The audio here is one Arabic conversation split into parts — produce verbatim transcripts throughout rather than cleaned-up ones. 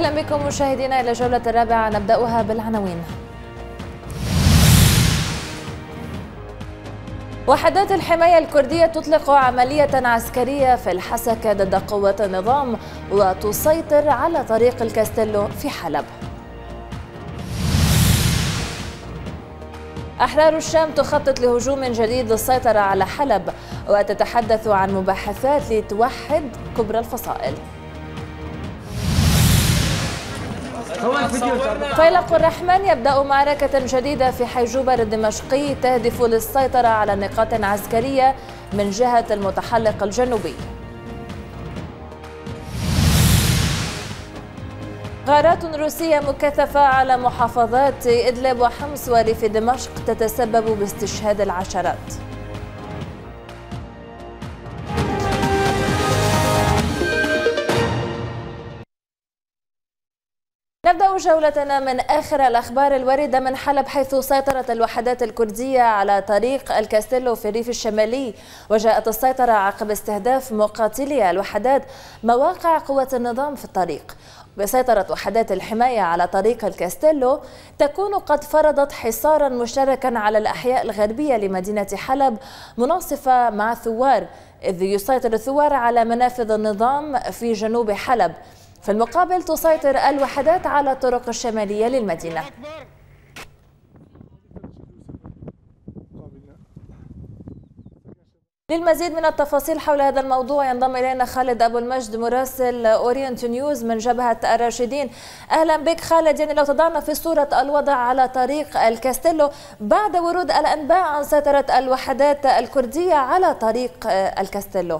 أهلا بكم مشاهدينا إلى الجولة الرابعة، نبدأها بالعناوين. وحدات الحماية الكردية تطلق عملية عسكرية في الحسكة ضد قوات النظام وتسيطر على طريق الكاستيلو في حلب. أحرار الشام تخطط لهجوم جديد للسيطرة على حلب وتتحدث عن مباحثات لتوحد كبرى الفصائل. فيلق الرحمن يبدأ معركة جديدة في حي جوبر الدمشقي تهدف للسيطرة على نقاط عسكرية من جهة المتحلق الجنوبي. غارات روسية مكثفة على محافظات إدلب وحمص وريف دمشق تتسبب باستشهاد العشرات. نبدأ جولتنا من آخر الأخبار الواردة من حلب، حيث سيطرت الوحدات الكردية على طريق الكاستيلو في الريف الشمالي، وجاءت السيطرة عقب استهداف مقاتلي الوحدات مواقع قوات النظام في الطريق. بسيطرة وحدات الحماية على طريق الكاستيلو تكون قد فرضت حصارا مشتركا على الأحياء الغربية لمدينة حلب مناصفة مع ثوار، إذ يسيطر الثوار على منافذ النظام في جنوب حلب. في المقابل تسيطر الوحدات على الطرق الشمالية للمدينة. للمزيد من التفاصيل حول هذا الموضوع ينضم إلينا خالد أبو المجد مراسل أورينت نيوز من جبهة الراشدين. أهلا بك خالد. يعني لو تضعنا في صورة الوضع على طريق الكاستيلو بعد ورود الأنباء عن سيطرة الوحدات الكردية على طريق الكاستيلو.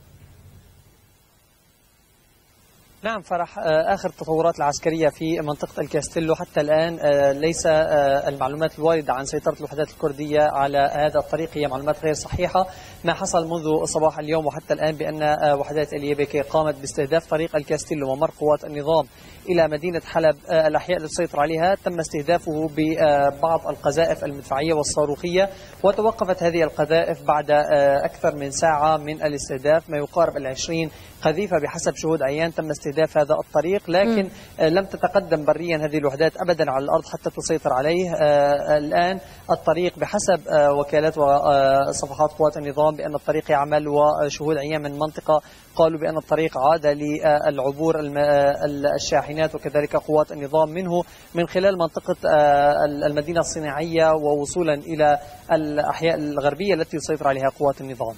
نعم فرح، آخر التطورات العسكرية في منطقة الكاستيلو حتى الآن ليس المعلومات الواردة عن سيطرة الوحدات الكردية على هذا الطريق هي معلومات غير صحيحة. ما حصل منذ صباح اليوم وحتى الآن بأن وحدات اليبكي قامت باستهداف طريق الكاستيلو ومر قوات النظام إلى مدينة حلب. الأحياء التي تسيطر عليها تم استهدافه ببعض القذائف المدفعية والصاروخية، وتوقفت هذه القذائف بعد أكثر من ساعة من الاستهداف، ما يقارب العشرين قذيفة بحسب شهود عيان تم استهداف هذا الطريق، لكن م. لم تتقدم بريا هذه الوحدات أبدا على الأرض حتى تسيطر عليه. الآن الطريق بحسب وكالات وصفحات قوات النظام بأن الطريق يعمل، وشهود عيان من منطقة قالوا بأن الطريق عاد للعبور الشاحنات وكذلك قوات النظام منه من خلال منطقة المدينة الصناعية ووصولا إلى الأحياء الغربية التي يسيطر عليها قوات النظام.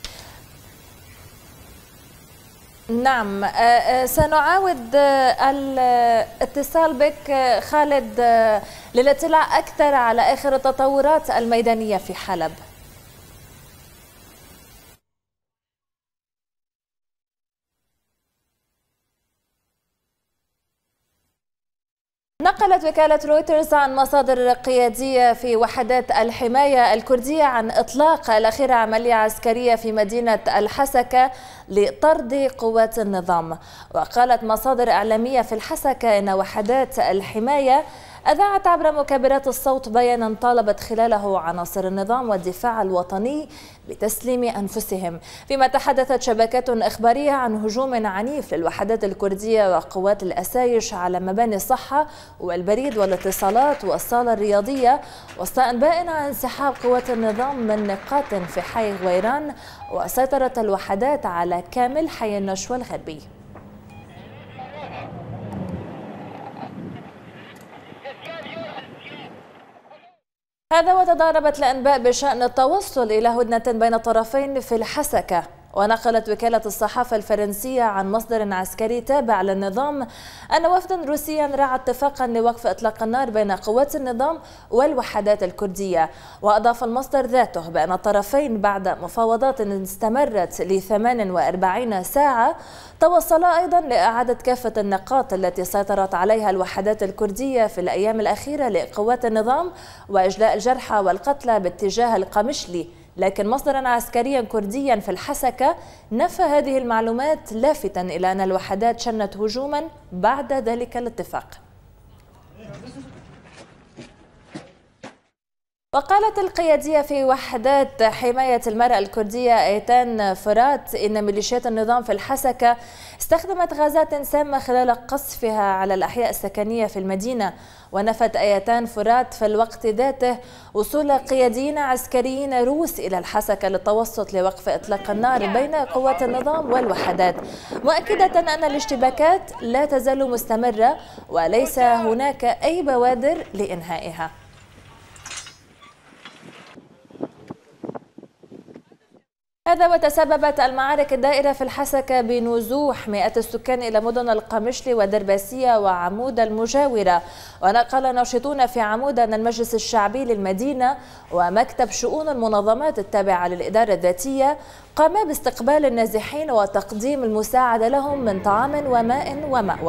نعم، سنعاود الاتصال بك خالد للاطلاع أكثر على آخر التطورات الميدانية في حلب. نقلت وكالة رويترز عن مصادر قيادية في وحدات الحماية الكردية عن إطلاق الأخير عملية عسكرية في مدينة الحسكة لطرد قوات النظام. وقالت مصادر إعلامية في الحسكة إن وحدات الحماية أذاعت عبر مكبرات الصوت بيانا طالبت خلاله عناصر النظام والدفاع الوطني بتسليم أنفسهم، فيما تحدثت شبكات إخبارية عن هجوم عنيف للوحدات الكردية وقوات الأسايش على مباني الصحة والبريد والاتصالات والصالة الرياضية، وسط أنباء عن انسحاب قوات النظام من نقاط في حي غويران وسيطرة الوحدات على كامل حي النشوى الغربي. هذا وتضاربت الأنباء بشأن التوصل إلى هدنة بين الطرفين في الحسكة. ونقلت وكالة الصحافة الفرنسية عن مصدر عسكري تابع للنظام أن وفدا روسيا رعى اتفاقا لوقف إطلاق النار بين قوات النظام والوحدات الكردية. وأضاف المصدر ذاته بأن الطرفين بعد مفاوضات استمرت لثمان وأربعين ساعة توصلا أيضا لإعادة كافة النقاط التي سيطرت عليها الوحدات الكردية في الأيام الأخيرة لقوات النظام وإجلاء الجرحى والقتلى باتجاه القمشلي. لكن مصدرا عسكريا كرديا في الحسكة نفى هذه المعلومات، لافتا إلى أن الوحدات شنت هجوما بعد ذلك الاتفاق. وقالت القيادية في وحدات حماية المرأة الكردية ايتان فرات إن ميليشيات النظام في الحسكة استخدمت غازات سامة خلال قصفها على الأحياء السكنية في المدينة. ونفت ايتان فرات في الوقت ذاته وصول قياديين عسكريين روس إلى الحسكة للتوسط لوقف إطلاق النار بين قوات النظام والوحدات، مؤكدة أن الاشتباكات لا تزال مستمرة وليس هناك أي بوادر لإنهائها. هذا وتسببت المعارك الدائرة في الحسكة بنزوح مئات السكان إلى مدن القمشلي ودرباسية وعمود المجاورة. ونقل ناشطون في عمود أن المجلس الشعبي للمدينة ومكتب شؤون المنظمات التابعة للإدارة الذاتية قاما باستقبال النازحين وتقديم المساعدة لهم من طعام وماء ومأوى.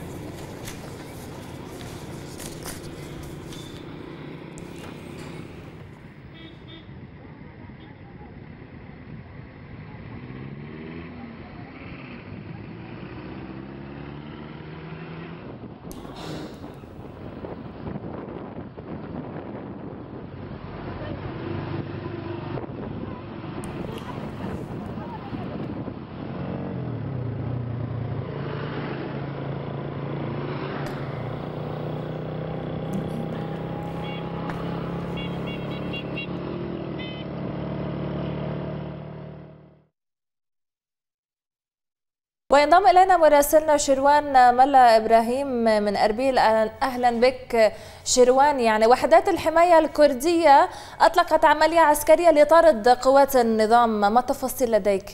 وينضم إلينا مراسلنا شروان ملا إبراهيم من أربيل. أهلا بك شروان. يعني وحدات الحماية الكردية أطلقت عملية عسكرية لطرد قوات النظام، ما التفاصيل لديك؟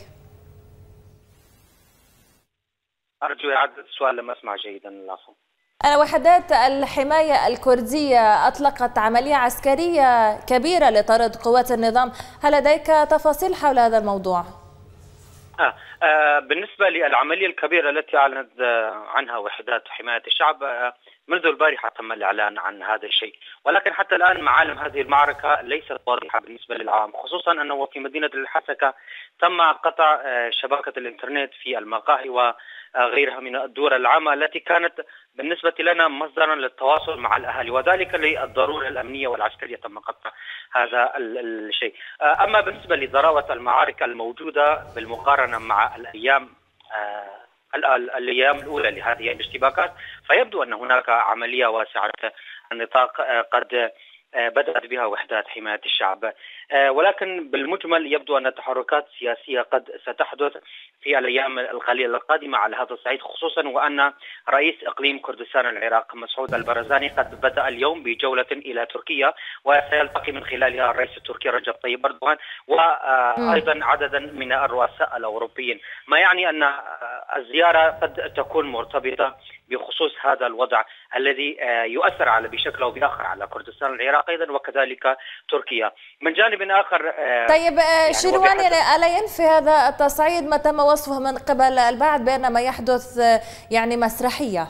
أرجو إعادة السؤال لم أسمع جيدا العفو. أنا وحدات الحماية الكردية أطلقت عملية عسكرية كبيرة لطرد قوات النظام، هل لديك تفاصيل حول هذا الموضوع؟ آه. آه بالنسبة للعملية الكبيرة التي أعلنت آه عنها وحدات حماية الشعب، آه منذ البارحة تم الإعلان عن هذا الشيء، ولكن حتى الآن معالم هذه المعركة ليست واضحة بالنسبة للعام، خصوصا أنه في مدينة الحسكة تم قطع آه شبكة الإنترنت في المقاهي وغيرها من الدور العامة التي كانت بالنسبة لنا مصدرا للتواصل مع الأهالي، وذلك للضرورة الأمنية والعسكرية تم قطع هذا الشيء. آه أما بالنسبة لضراوة المعارك الموجودة بالمقارنة مع الأيام آه الأيام الأولى لهذه الاشتباكات، فيبدو أن هناك عملية واسعة النطاق قد بدأت بها وحدات حماية الشعب، ولكن بالمجمل يبدو أن تحركات سياسية قد ستحدث في الأيام القليلة القادمة على هذا الصعيد، خصوصا وأن رئيس إقليم كردستان العراق مسعود البرزاني قد بدأ اليوم بجولة إلى تركيا وسيلتقي من خلالها الرئيس التركي رجب طيب أردوغان وأيضا عددا من الرؤساء الأوروبيين، ما يعني أن الزيارة قد تكون مرتبطة بخصوص هذا الوضع الذي يؤثر على بشكل أو بآخر على كردستان العراق أيضا وكذلك تركيا. من جانب آخر طيب يعني شروان، ألا ينفي هذا التصعيد ما تم وصفه من قبل البعض بأن ما يحدث يعني مسرحية؟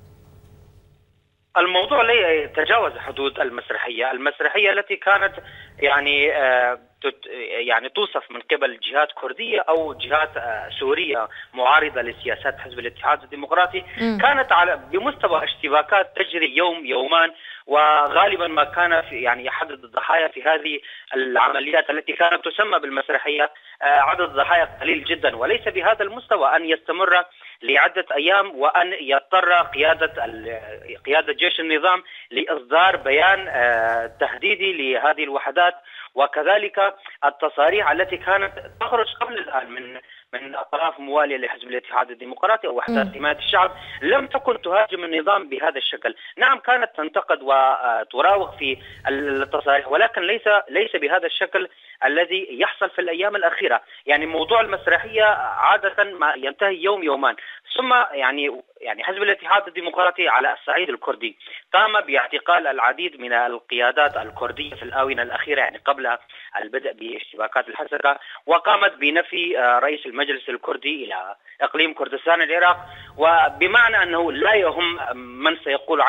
الموضوع لا يتجاوز حدود المسرحية، المسرحية التي كانت يعني يعني توصف من قبل جهات كردية أو جهات سورية معارضة لسياسات حزب الاتحاد الديمقراطي م. كانت على بمستوى اشتباكات تجري يوم يومان، وغالبا ما كان في يعني يحدد الضحايا في هذه العمليات التي كانت تسمى بالمسرحية عدد الضحايا قليل جدا، وليس بهذا المستوى أن يستمر لعدة أيام وأن يضطر قيادة قيادة جيش النظام لإصدار بيان تهديدي لهذه الوحدات، وكذلك التصاريح التي كانت تخرج قبل الآن من من أطراف موالية لحزب الاتحاد الديمقراطي أو وحدات حماية الشعب لم تكن تهاجم النظام بهذا الشكل. نعم كانت تنتقد وتراوغ في التصاريح، ولكن ليس ليس بهذا الشكل الذي يحصل في الأيام الأخيرة. يعني موضوع المسرحية عادة ما ينتهي يوم يومان، ثم يعني يعني حزب الاتحاد الديمقراطي على الصعيد الكردي قام باعتقال العديد من القيادات الكردية في الآونة الأخيرة، يعني قبل البدء باشتباكات الحسكة، وقامت بنفي رئيس المجلس الكردي إلى إقليم كردستان العراق، وبمعنى أنه لا يهم من سيقول عنها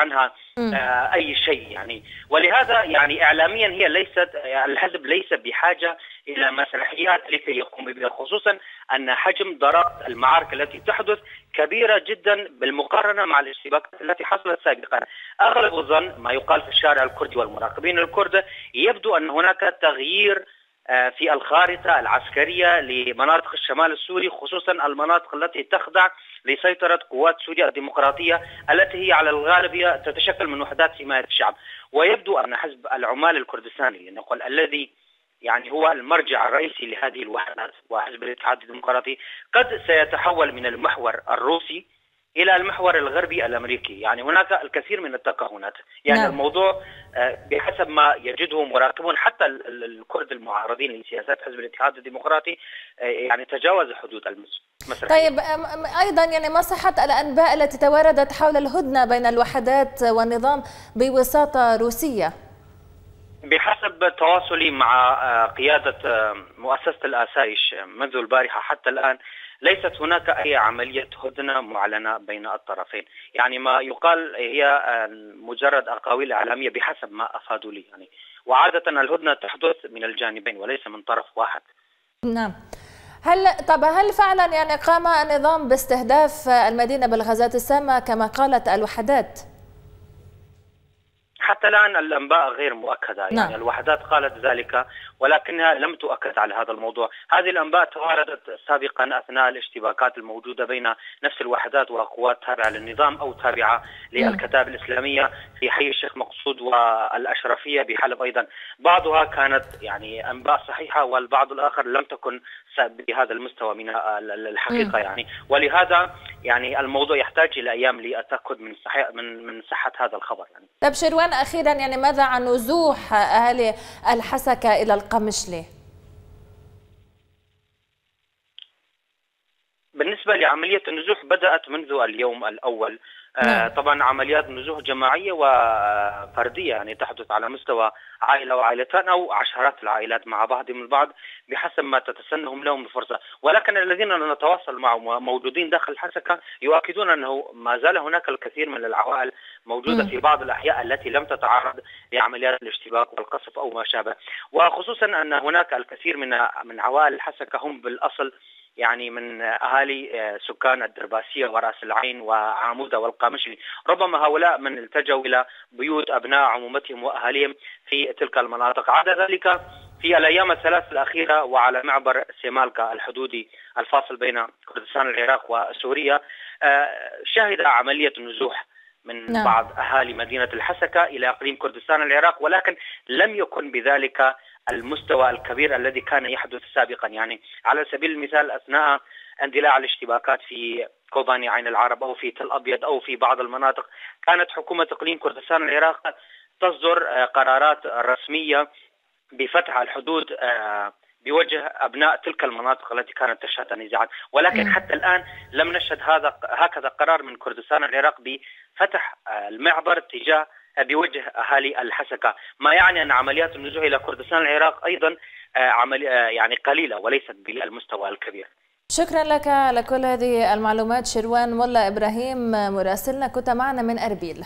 أي شيء يعني. ولهذا يعني إعلاميا هي ليست الحزب ليس بحاجة إلى مسرحيات لكي يقوم بها، خصوصا أن حجم ضرر المعارك التي تحدث كبيرة جدا بالمقارنة مع الاشتباكات التي حصلت سابقا. أغلب الظن ما يقال في الشارع الكردي والمراقبين الكرد يبدو أن هناك تغيير في الخارطة العسكرية لمناطق الشمال السوري، خصوصا المناطق التي تخضع لسيطرة قوات سوريا الديمقراطية التي هي على الغالبية تتشكل من وحدات حماية الشعب. ويبدو أن حزب العمال الكردستاني نقول الذي يعني هو المرجع الرئيسي لهذه الوحدات وحزب الاتحاد الديمقراطي قد سيتحول من المحور الروسي إلى المحور الغربي الأمريكي. يعني هناك الكثير من التكهنات، يعني نعم. الموضوع بحسب ما يجده مراقبون حتى الكرد المعارضين لسياسات حزب الاتحاد الديمقراطي يعني تجاوز حدود المسرحية. طيب أيضا يعني ما صحة الأنباء التي تواردت حول الهدنة بين الوحدات والنظام بوساطة روسية؟ بحسب تواصلي مع قيادة مؤسسة الآسايش منذ البارحة حتى الآن ليست هناك أي عملية هدنة معلنة بين الطرفين. يعني ما يقال هي مجرد أقاويل إعلامية بحسب ما أفادوا لي يعني. وعادة الهدنة تحدث من الجانبين وليس من طرف واحد. نعم. هل طب هل فعلا يعني قام النظام باستهداف المدينة بالغازات السامة كما قالت الوحدات؟ حتى الآن الأنباء غير مؤكدة يعني. نعم. الوحدات قالت ذلك ولكنها لم تؤكد على هذا الموضوع. هذه الأنباء تواردت سابقا أثناء الاشتباكات الموجودة بين نفس الوحدات وقوات تابعة للنظام أو تابعة للكتائب الإسلامية في حي الشيخ مقصود والأشرفية بحلب أيضا. بعضها كانت يعني أنباء صحيحة والبعض الآخر لم تكن بهذا المستوى من الحقيقة يعني. ولهذا يعني الموضوع يحتاج إلى أيام للتأكد من صحة من من صحة هذا الخبر يعني. طيب شروان أخيرا يعني ماذا عن نزوح أهالي الحسكة إلى القمشلي؟ بالنسبة لعملية النزوح بدأت منذ اليوم الأول. آه طبعا عمليات نزوح جماعية وفردية يعني تحدث على مستوى عائلة وعائلتان أو عشرات العائلات مع بعضهم البعض بحسب ما تتسنهم لهم الفرصة. ولكن الذين نتواصل معهم موجودين داخل الحسكة يؤكدون أنه ما زال هناك الكثير من العوائل موجودة م. في بعض الأحياء التي لم تتعرض لعمليات الاشتباك والقصف أو ما شابه. وخصوصا أن هناك الكثير من من عوائل الحسكة هم بالأصل يعني من أهالي سكان الدرباسية ورأس العين وعامودة والقامشلي. ربما هؤلاء من التجوا إلى بيوت أبناء عمومتهم وأهاليهم في تلك المناطق. عدا ذلك في الأيام الثلاث الأخيرة وعلى معبر سيمالكا الحدودي الفاصل بين كردستان العراق وسوريا شهد عملية نزوح من نعم. بعض أهالي مدينة الحسكة إلى إقليم كردستان العراق، ولكن لم يكن بذلك المستوى الكبير الذي كان يحدث سابقا. يعني على سبيل المثال أثناء اندلاع الاشتباكات في كوباني عين العرب أو في تل أبيض أو في بعض المناطق كانت حكومة إقليم كردستان العراق تصدر قرارات رسمية بفتح الحدود بوجه أبناء تلك المناطق التي كانت تشهد النزاعات. ولكن حتى الآن لم نشهد هذا هكذا قرار من كردستان العراق بفتح المعبر تجاه بوجه أهالي الحسكة، ما يعني أن عمليات النزوح إلى كردستان العراق أيضا عمل يعني قليلة وليست بالمستوى الكبير. شكرا لك على كل هذه المعلومات شروان ملا إبراهيم مراسلنا كنت معنا من أربيل.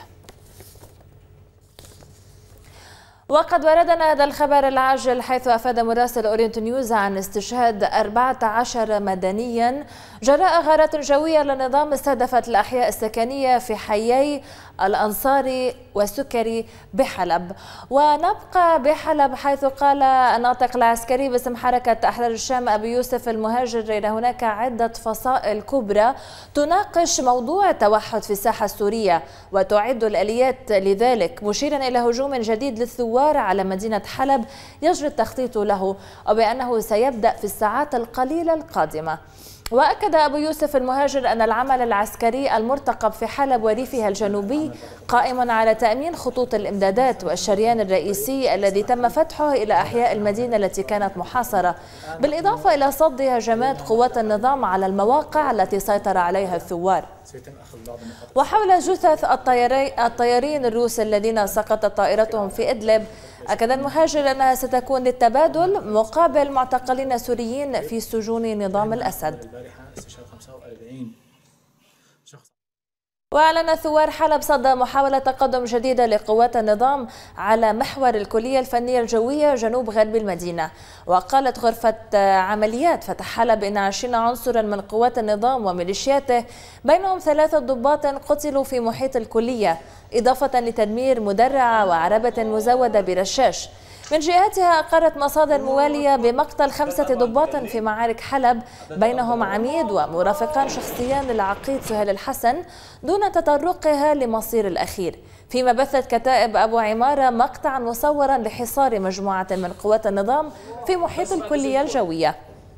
وقد وردنا هذا الخبر العاجل حيث أفاد مراسل أورينت نيوز عن استشهاد أربعة عشر مدنيا جراء غارات جوية للنظام استهدفت الأحياء السكنية في حيي الأنصاري وسكري بحلب. ونبقى بحلب حيث قال الناطق العسكري باسم حركة أحرار الشام أبو يوسف المهاجر إن هناك عدة فصائل كبرى تناقش موضوع التوحد في الساحة السورية وتعد الآليات لذلك، مشيرا إلى هجوم جديد للثوار على مدينة حلب يجري التخطيط له وبأنه سيبدأ في الساعات القليلة القادمة. وأكد أبو يوسف المهاجر أن العمل العسكري المرتقب في حلب وريفها الجنوبي قائم على تأمين خطوط الإمدادات والشريان الرئيسي الذي تم فتحه إلى أحياء المدينة التي كانت محاصرة، بالإضافة إلى صد هجمات قوات النظام على المواقع التي سيطر عليها الثوار. وحول جثث الطيارين الروس الذين سقطت طائرتهم في إدلب، أكد المهاجر أنها ستكون للتبادل مقابل معتقلين سوريين في سجون نظام الأسد. وأعلن ثوار حلب صدى محاولة تقدم جديدة لقوات النظام على محور الكلية الفنية الجوية جنوب غرب المدينة. وقالت غرفة عمليات فتح حلب إن عشرين عنصرا من قوات النظام وميليشياته بينهم ثلاثة ضباط قتلوا في محيط الكلية، إضافة لتدمير مدرعة وعربة مزودة برشاش. من جهتها أقرت مصادر موالية بمقتل خمسة ضباط في معارك حلب بينهم عميد ومرافقان شخصيان للعقيد سهيل الحسن دون تطرقها لمصير الأخير. فيما بثت كتائب أبو عمارة مقطعا مصورا لحصار مجموعة من قوات النظام في محيط الكلية الجوية.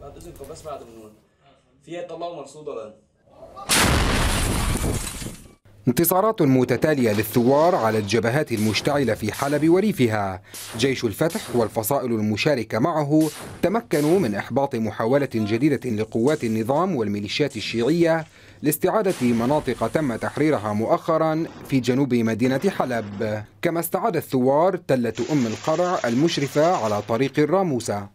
انتصارات متتالية للثوار على الجبهات المشتعلة في حلب وريفها. جيش الفتح والفصائل المشاركة معه تمكنوا من إحباط محاولة جديدة لقوات النظام والميليشيات الشيعية لاستعادة مناطق تم تحريرها مؤخرا في جنوب مدينة حلب. كما استعاد الثوار تلة أم القرع المشرفة على طريق الراموسة.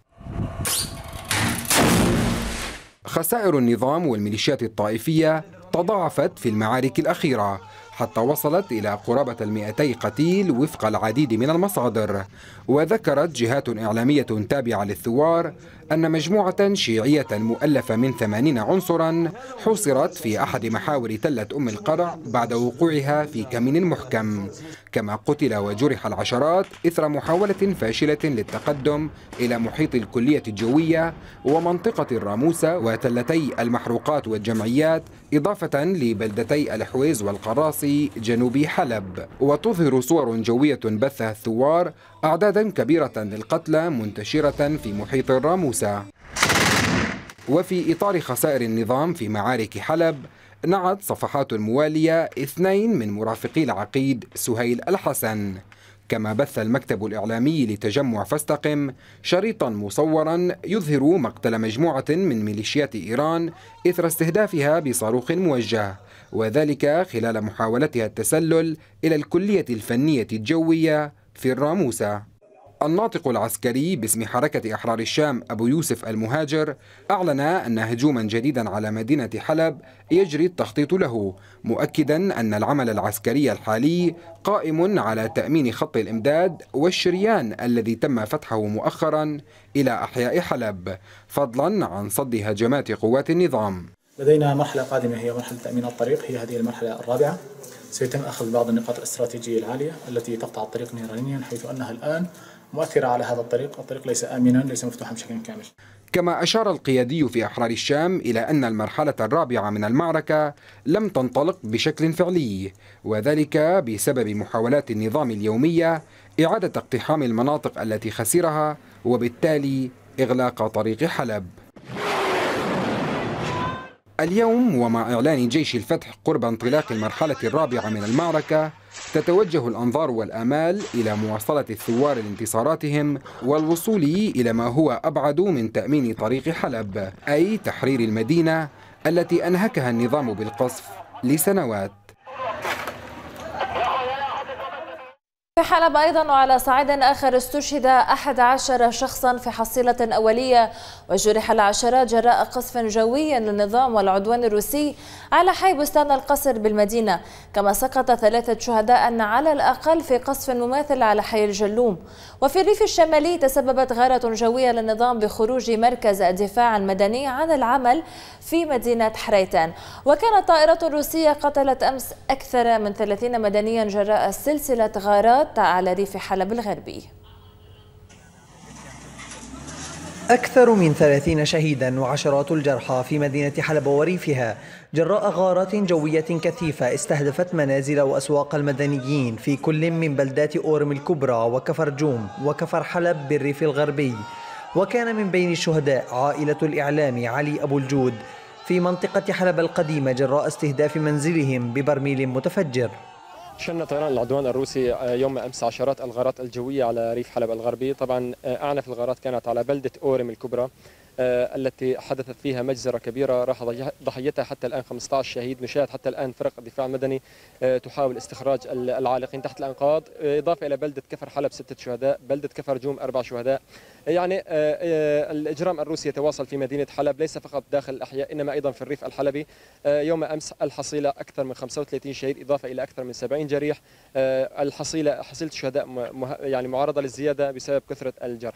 خسائر النظام والميليشيات الطائفية تضاعفت في المعارك الأخيرة حتى وصلت إلى قرابة المئتي قتيل وفق العديد من المصادر. وذكرت جهات إعلامية تابعة للثوار أن مجموعة شيعية مؤلفة من ثمانين عنصرا حوصرت في أحد محاور تلة أم القرع بعد وقوعها في كمين محكم. كما قتل وجرح العشرات إثر محاولة فاشلة للتقدم إلى محيط الكلية الجوية ومنطقة الراموسة وتلتي المحروقات والجمعيات، إضافة لبلدتي الحويز والقراصي جنوب حلب. وتظهر صور جوية بثها الثوار أعدادا كبيرة للقتلى منتشرة في محيط الراموسة. وفي إطار خسائر النظام في معارك حلب، نعت صفحات موالية اثنين من مرافقي العقيد سهيل الحسن. كما بث المكتب الإعلامي لتجمع فاستقم شريطا مصورا يظهر مقتل مجموعة من ميليشيات إيران إثر استهدافها بصاروخ موجه، وذلك خلال محاولتها التسلل إلى الكلية الفنية الجوية في الراموسة. الناطق العسكري باسم حركة أحرار الشام أبو يوسف المهاجر أعلن أن هجوما جديدا على مدينة حلب يجري التخطيط له، مؤكدا أن العمل العسكري الحالي قائم على تأمين خط الإمداد والشريان الذي تم فتحه مؤخرا إلى أحياء حلب، فضلا عن صد هجمات قوات النظام. لدينا مرحلة قادمة هي مرحلة تأمين الطريق، هي هذه المرحلة الرابعة. سيتم أخذ بعض النقاط الاستراتيجية العالية التي تقطع الطريق نيرانيا، حيث أنها الآن مؤثرة على هذا الطريق. الطريق ليس آمنا، ليس مفتوحا بشكل كامل. كما أشار القيادي في أحرار الشام إلى أن المرحلة الرابعة من المعركة لم تنطلق بشكل فعلي، وذلك بسبب محاولات النظام اليومية إعادة اقتحام المناطق التي خسرها وبالتالي إغلاق طريق حلب. اليوم ومع إعلان جيش الفتح قرب انطلاق المرحلة الرابعة من المعركة، تتوجه الأنظار والآمال إلى مواصلة الثوار لانتصاراتهم والوصول إلى ما هو أبعد من تأمين طريق حلب، أي تحرير المدينة التي أنهكها النظام بالقصف لسنوات. في حلب أيضا وعلى صعيد آخر استشهد أحد عشر شخصا في حصيلة أولية وجرح العشرات جراء قصف جوي للنظام والعدوان الروسي على حي بستان القصر بالمدينة. كما سقط ثلاثة شهداء على الأقل في قصف مماثل على حي الجلوم. وفي الريف الشمالي تسببت غارة جوية للنظام بخروج مركز الدفاع المدني عن العمل في مدينة حريتان. وكانت طائرة روسية قتلت أمس أكثر من ثلاثين مدنيا جراء سلسلة غارات على ريف حلب الغربي. أكثر من ثلاثين شهيدا وعشرات الجرحى في مدينة حلب وريفها جراء غارات جوية كثيفة استهدفت منازل وأسواق المدنيين في كل من بلدات أورم الكبرى وكفر جوم وكفر حلب بالريف الغربي. وكان من بين الشهداء عائلة الإعلامي علي أبو الجود في منطقة حلب القديمة جراء استهداف منزلهم ببرميل متفجر. شن طيران العدوان الروسي يوم أمس عشرات الغارات الجوية على ريف حلب الغربي. طبعا أعنف الغارات كانت على بلدة أورم الكبرى التي حدثت فيها مجزرة كبيرة راح ضحيتها حتى الآن خمسة عشر شهيد. نشاهد حتى الآن فرق الدفاع المدني تحاول استخراج العالقين تحت الأنقاض، إضافة إلى بلدة كفر حلب ستة شهداء، بلدة كفر جوم أربع شهداء. يعني الإجرام الروسي يتواصل في مدينة حلب، ليس فقط داخل الأحياء إنما أيضا في الريف الحلبي. يوم أمس الحصيلة أكثر من خمسة وثلاثين شهيد إضافة إلى أكثر من سبعين جريح. الحصيلة حصيلة الشهداء يعني معرضة للزيادة بسبب كثرة الجرحى.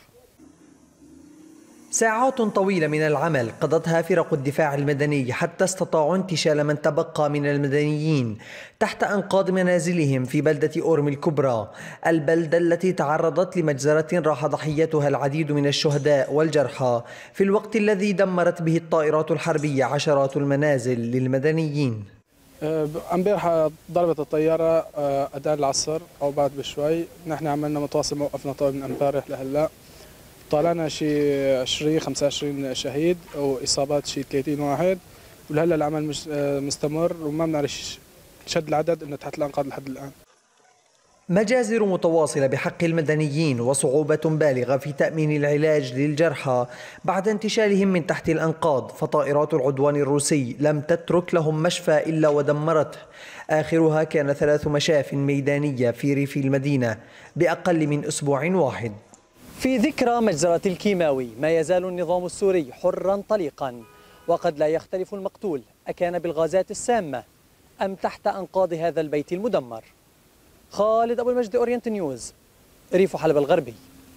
ساعات طويلة من العمل قضتها فرق الدفاع المدني حتى استطاعوا انتشال من تبقى من المدنيين تحت أنقاض منازلهم في بلدة أورم الكبرى، البلدة التي تعرضت لمجزرة راح ضحيتها العديد من الشهداء والجرحى في الوقت الذي دمرت به الطائرات الحربية عشرات المنازل للمدنيين. امبارح ضربت الطيارة أداء العصر أو بعد بشوي. نحن عملنا متواصل، موقفنا طول من امبارح لهلا، طالعنا شي عشرين خمسة وعشرين شهيد واصابات شي ثلاثين واحد، ولهلا العمل مش مستمر وما بنعرف شد العدد انه تحت الانقاض لحد الان. مجازر متواصلة بحق المدنيين وصعوبة بالغة في تأمين العلاج للجرحى بعد انتشالهم من تحت الأنقاض، فطائرات العدوان الروسي لم تترك لهم مشفى إلا ودمرته. آخرها كان ثلاث مشاف ميدانية في ريف المدينة بأقل من أسبوع واحد. في ذكرى مجزرة الكيماوي ما يزال النظام السوري حرا طليقا، وقد لا يختلف المقتول أكان بالغازات السامة أم تحت أنقاض هذا البيت المدمر. خالد أبو المجد، أورينت نيوز، ريف حلب الغربي.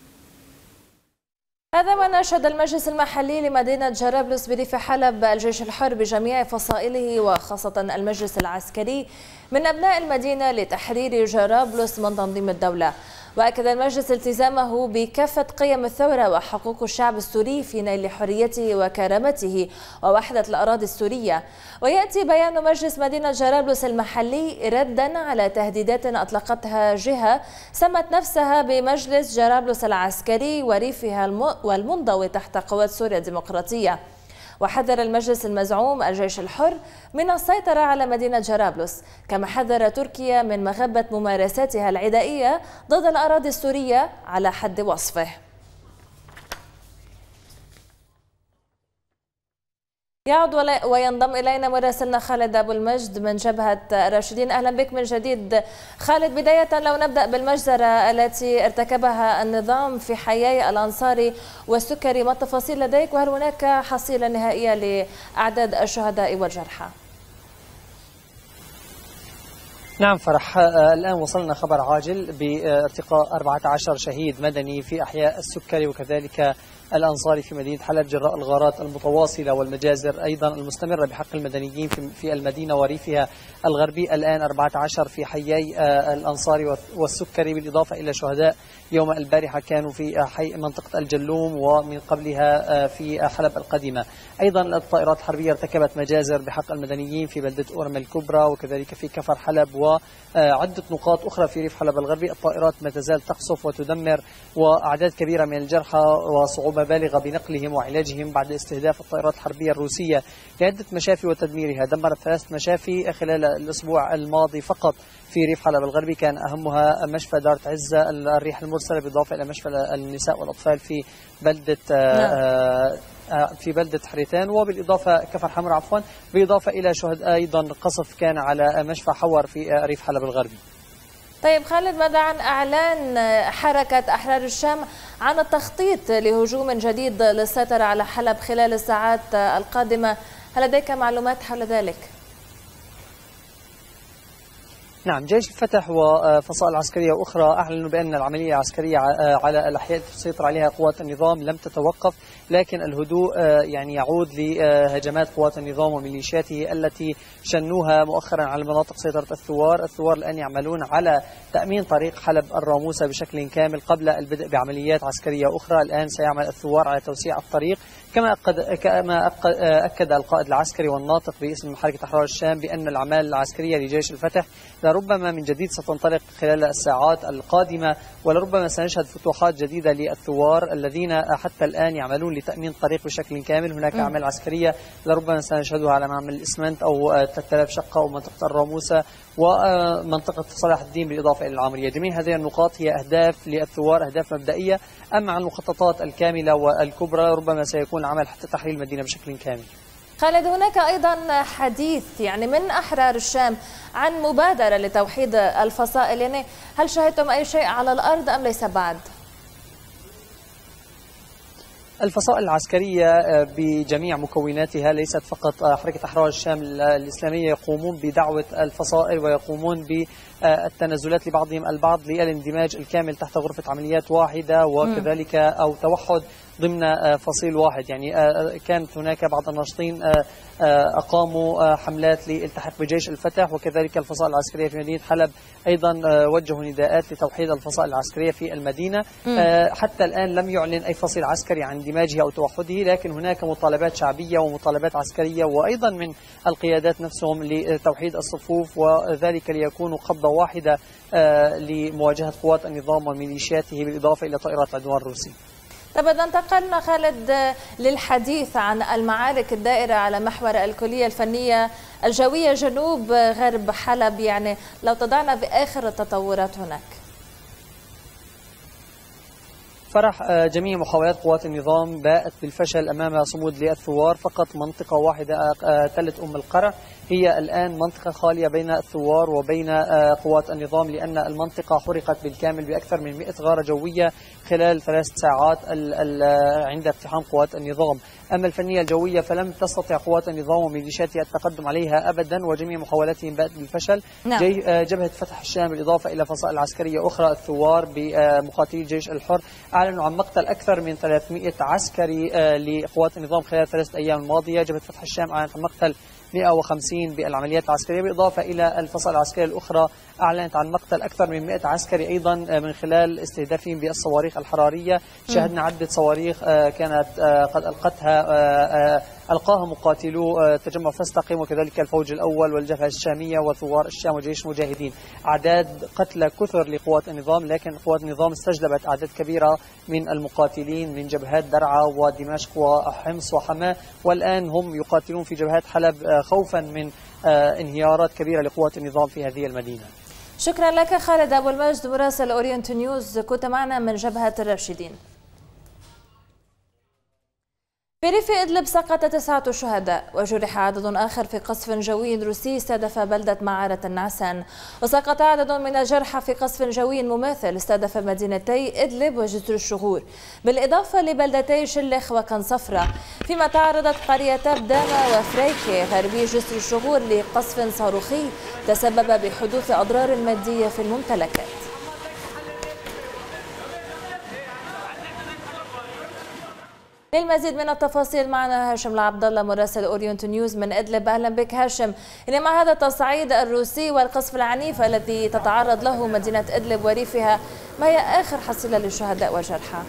هذا ما ناشد المجلس المحلي لمدينة جرابلس بريف حلب الجيش الحر بجميع فصائله وخاصة المجلس العسكري من أبناء المدينة لتحرير جرابلس من تنظيم الدولة. وأكد المجلس التزامه بكافة قيم الثورة وحقوق الشعب السوري في نيل حريته وكرامته ووحدة الأراضي السورية. ويأتي بيان مجلس مدينة جرابلس المحلي ردا على تهديدات أطلقتها جهة سمت نفسها بمجلس جرابلس العسكري وريفها والمنضوي تحت قوات سوريا الديمقراطية. وحذر المجلس المزعوم الجيش الحر من السيطرة على مدينة جرابلس، كما حذر تركيا من مغبة ممارساتها العدائية ضد الأراضي السورية على حد وصفه. يعود وينضم إلينا مراسلنا خالد أبو المجد من جبهة الراشدين. أهلا بك من جديد خالد. بداية لو نبدأ بالمجزرة التي ارتكبها النظام في حيي الأنصاري والسكري، ما التفاصيل لديك وهل هناك حصيلة نهائية لأعداد الشهداء والجرحى؟ نعم فرح، الآن وصلنا خبر عاجل بارتقاء أربعة عشر شهيد مدني في أحياء السكري وكذلك الأنصاري في مدينة حلب جراء الغارات المتواصلة والمجازر أيضا المستمرة بحق المدنيين في المدينة وريفها الغربي. الآن أربعة عشر في حيي الأنصاري والسكري، بالإضافة إلى شهداء يوم البارحة كانوا في حي منطقة الجلوم ومن قبلها في حلب القديمة. أيضا الطائرات الحربية ارتكبت مجازر بحق المدنيين في بلدة أورم الكبرى وكذلك في كفر حلب وعدة نقاط أخرى في ريف حلب الغربي. الطائرات ما تزال تقصف وتدمر، وأعداد كبيرة من الجرحى وصعوبة بالغة بنقلهم وعلاجهم بعد استهداف الطائرات الحربية الروسية لعدة مشافي وتدميرها. دمرت ثلاث مشافي خلال الأسبوع الماضي فقط في ريف حلب الغربي، كان أهمها مشفى دارة عزة الريح المرسلة بالإضافة إلى مشفى النساء والأطفال في بلدة في بلدة حريتان، وبالإضافة كفر حمراء عفوا، بالإضافة إلى شهد أيضا قصف كان على مشفى حور في ريف حلب الغربي. طيب خالد، ماذا عن إعلان حركة أحرار الشام عن التخطيط لهجوم جديد للسيطرة على حلب خلال الساعات القادمة؟ هل لديك معلومات حول ذلك؟ نعم، جيش الفتح وفصائل عسكرية أخرى أعلنوا بأن العملية العسكرية على الأحياء التي تسيطر عليها قوات النظام لم تتوقف، لكن الهدوء يعني يعود لهجمات قوات النظام وميليشياته التي شنوها مؤخرا على مناطق سيطرة الثوار. الثوار الآن يعملون على تأمين طريق حلب الراموسة بشكل كامل قبل البدء بعمليات عسكرية أخرى. الآن سيعمل الثوار على توسيع الطريق، كما أكد, كما أكد القائد العسكري والناطق باسم حركة أحرار الشام بأن الأعمال العسكرية لجيش الفتح لا لربما من جديد ستنطلق خلال الساعات القادمة، ولربما سنشهد فتوحات جديدة للثوار الذين حتى الآن يعملون لتأمين الطريق بشكل كامل. هناك م. أعمال عسكرية لربما سنشهدها على معمل الإسمنت أو ثلاثة آلاف شقة أو منطقة الراموسة ومنطقة صلاح الدين بالإضافة إلى العامرية. جميع هذه النقاط هي أهداف للثوار، أهداف مبدئية. أما عن المخططات الكاملة والكبرى ربما سيكون العمل حتى تحرير المدينة بشكل كامل. خالد، هناك أيضا حديث يعني من أحرار الشام عن مبادرة لتوحيد الفصائل، يعني هل شاهدتم أي شيء على الأرض أم ليس بعد؟ الفصائل العسكرية بجميع مكوناتها ليست فقط حركة أحرار الشام الإسلامية يقومون بدعوة الفصائل ويقومون بالتنازلات لبعضهم البعض للاندماج الكامل تحت غرفة عمليات واحدة وكذلك أو توحد ضمن فصيل واحد. يعني كانت هناك بعض الناشطين أقاموا حملات للالتحاق بجيش الفتح، وكذلك الفصائل العسكرية في مدينة حلب أيضا وجهوا نداءات لتوحيد الفصائل العسكرية في المدينة. حتى الآن لم يعلن أي فصيل عسكري عن اندماجه أو توحده، لكن هناك مطالبات شعبية ومطالبات عسكرية وأيضا من القيادات نفسهم لتوحيد الصفوف، وذلك ليكونوا قبضة واحدة لمواجهة قوات النظام وميليشياته بالإضافة إلى طائرات العدوان الروسي. طب إذا انتقلنا خالد للحديث عن المعارك الدائرة على محور الكلية الفنية الجوية جنوب غرب حلب، يعني لو تضعنا بآخر التطورات هناك. فرح جميع محاولات قوات النظام باءت بالفشل أمام صمود للثوار. فقط منطقة واحدة تلة أم القرع هي الآن منطقة خالية بين الثوار وبين قوات النظام، لأن المنطقة حرقت بالكامل بأكثر من مئة غارة جوية خلال ثلاث ساعات عند اقتحام قوات النظام. أما الفنية الجوية فلم تستطع قوات النظام وميليشياتها التقدم عليها أبدا، وجميع محاولاتهم بات بالفشل. نعم. جبهة فتح الشام بالإضافة إلى فصائل عسكرية أخرى الثوار بمقاتلي الجيش الحر أعلنوا عن مقتل أكثر من ثلاثمئة عسكري لقوات النظام خلال ثلاثة أيام الماضية. جبهة فتح الشام أعلنت عن مقتل مئة وخمسين بالعمليات العسكرية، بالإضافة إلى الفصائل العسكرية الأخرى أعلنت عن مقتل أكثر من مئة عسكري أيضا من خلال استهدافهم بالصواريخ الحرارية. شاهدنا عدة صواريخ كانت قد ألقتها ألقاها مقاتلو تجمع فاستقم وكذلك الفوج الأول والجبهة الشامية وثوار الشام وجيش المجاهدين. أعداد قتلى كثر لقوات النظام، لكن قوات النظام استجلبت أعداد كبيرة من المقاتلين من جبهات درعا ودمشق وحمص وحماة، والآن هم يقاتلون في جبهات حلب خوفا من انهيارات كبيرة لقوات النظام في هذه المدينة. شكرا لك خالد أبو المجد مراسل أورينت نيوز، كنت معنا من جبهة الراشدين. في ريف إدلب سقط تسعة شهداء وجرح عدد آخر في قصف جوي روسي استهدف بلدة معارة النعسان، وسقط عدد من الجرحى في قصف جوي مماثل استهدف مدينتي إدلب وجسر الشغور بالإضافة لبلدتي شلخ وكنصفرة، فيما تعرضت قريتا بدامة وفريكي غربي جسر الشغور لقصف صاروخي تسبب بحدوث أضرار مادية في الممتلكات. للمزيد من التفاصيل معنا هاشم العبد الله مراسل أورينت نيوز من إدلب. أهلا بك هاشم. إن مع هذا التصعيد الروسي والقصف العنيف الذي تتعرض له مدينة إدلب وريفها، ما هي آخر حصيلة للشهداء والجرحى؟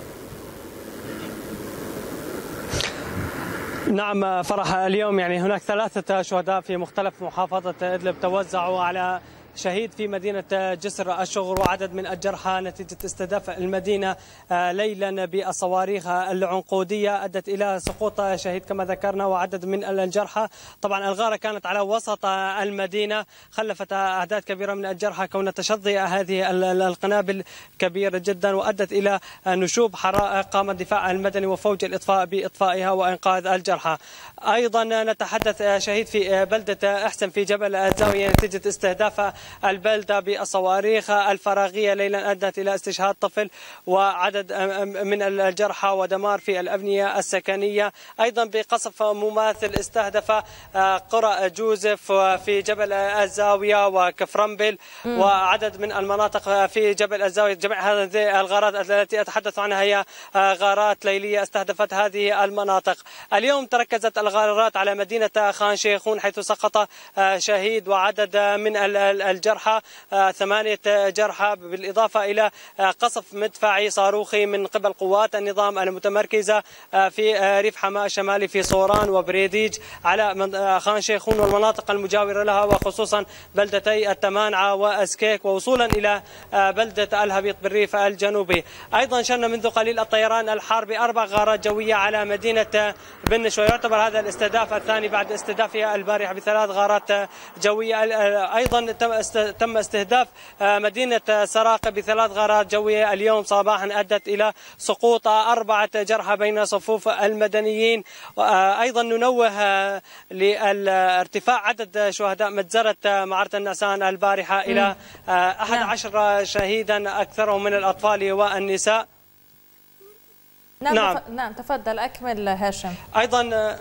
نعم فرح، اليوم يعني هناك ثلاثة شهداء في مختلف محافظة إدلب توزعوا على شهيد في مدينة جسر الشغر، وعدد من الجرحى نتيجة استهداف المدينة ليلا بالصواريخ العنقودية أدت إلى سقوط شهيد كما ذكرنا، وعدد من الجرحى. طبعا الغارة كانت على وسط المدينة، خلفت أعداد كبيرة من الجرحى كون تشظي هذه القنابل كبير جدا، وأدت إلى نشوب حرائق قام الدفاع المدني وفوج الإطفاء بإطفائها وإنقاذ الجرحى. أيضا نتحدث شهيد في بلدة أحسن في جبل الزاوية نتيجة استهداف البلدة بالصواريخ الفراغية ليلا أدت إلى استشهاد طفل وعدد من الجرحى ودمار في الأبنية السكنية. أيضا بقصف مماثل استهدف قرى جوزف في جبل الزاوية وكفرنبل وعدد من المناطق في جبل الزاوية. جميع هذه الغارات التي أتحدث عنها هي غارات ليلية استهدفت هذه المناطق. اليوم تركزت الغارات على مدينة خان شيخون حيث سقط شهيد وعدد من الجرحى، ثمانية جرحى، بالإضافة إلى قصف مدفعي صاروخي من قبل قوات النظام المتمركزة في ريف حماة الشمالي في صوران وبريديج على خان شيخون والمناطق المجاورة لها، وخصوصا بلدتي التمانعة وأسكيك، ووصولا إلى بلدة الهبيط بالريف الجنوبي. أيضا شن منذ قليل الطيران الحربي أربع غارات جوية على مدينة بنش، ويعتبر هذا الاستهداف الثاني بعد استهدافها البارحة بثلاث غارات جوية. أيضا تم استهداف مدينة سراقة بثلاث غارات جوية اليوم صباحا، أدت إلى سقوط أربعة جرحى بين صفوف المدنيين. أيضا ننوه لارتفاع عدد شهداء مجزرة معرة النعسان البارحة إلى أحد عشر شهيدا، أكثرهم من الأطفال والنساء. نعم, نعم. نعم تفضل أكمل هاشم. أيضا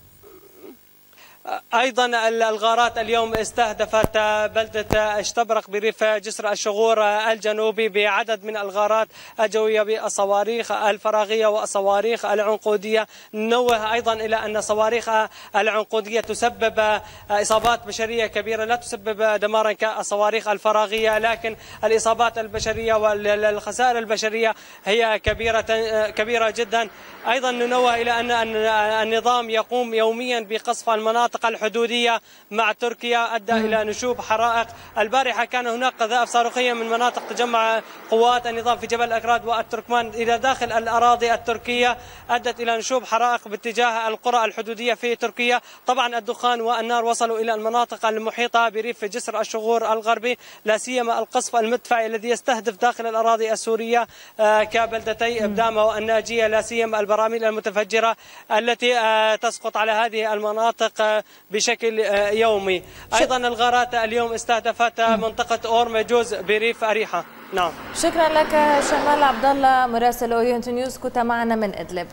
أيضا الغارات اليوم استهدفت بلدة اشتبرق بريف جسر الشغور الجنوبي بعدد من الغارات الجوية بالصواريخ الفراغية والصواريخ العنقودية. ننوه أيضا إلى أن الصواريخ العنقودية تسبب إصابات بشرية كبيرة، لا تسبب دمارا كالصواريخ الفراغية، لكن الإصابات البشرية والخسائر البشرية هي كبيرة كبيرة جدا. أيضا ننوه إلى أن النظام يقوم يوميا بقصف المناطق الحدودية مع تركيا، أدى إلى نشوب حرائق. البارحة كان هناك قذائف صاروخية من مناطق تجمع قوات النظام في جبل الأكراد والتركمان إلى داخل الأراضي التركية، أدت إلى نشوب حرائق باتجاه القرى الحدودية في تركيا. طبعا الدخان والنار وصلوا إلى المناطق المحيطة بريف جسر الشغور الغربي، لا سيما القصف المدفعي الذي يستهدف داخل الأراضي السورية كبلدتي إبدامة والناجية، لا سيما البراميل المتفجرة التي تسقط على هذه المناطق بشكل يومي. أيضا الغارات اليوم استهدفت منطقة أورمجوز بريف أريحة. نعم. شكرا لك شمال عبد الله مراسل أورينت نيوز، كنت معنا من إدلب.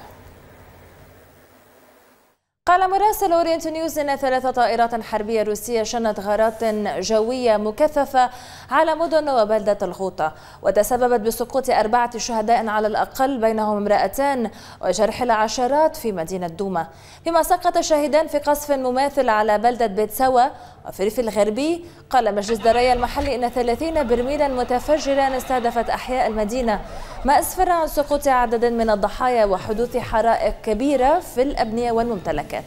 قال مراسل أورينت نيوز إن ثلاث طائرات حربية روسية شنت غارات جوية مكثفة على مدن وبلدة الغوطة، وتسببت بسقوط أربعة شهداء على الأقل بينهم امرأتان وجرح العشرات في مدينة دوما، فيما سقط شاهدان في قصف مماثل على بلدة بيت سوا وفي الريف الغربي. قال مجلس دريا المحلي إن ثلاثين برميلا متفجرا استهدفت أحياء المدينة، ما أسفر عن سقوط عدد من الضحايا وحدوث حرائق كبيرة في الأبنية والممتلكات.